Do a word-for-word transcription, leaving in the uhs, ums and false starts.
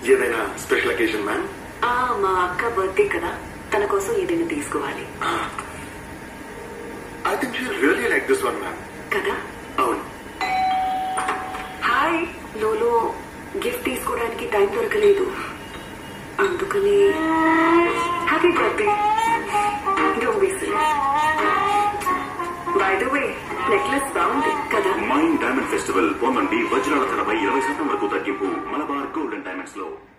ఏదైనా special occasion ma'am? మా అక్క బర్త్డే కదా, తన కోసం ఏదైనా తీసుకోవాలి. I think she really like this one ma'am. కదా? అవును. హాయ్, లోలో గిఫ్ట్ తీసుకోవడానికి టైం దొరకలేదు, అందుకని happy birthday. Don't be silly. By the way, necklace బాగుంది కదా? మైండ్ డైమండ్ ఫెస్టివల్ పొందండి వజ్రాల ధరపై ఇరవై శాతం వరకు తగ్గింపు మలబార్ గోల్డెన్ డైమండ్స్ లో.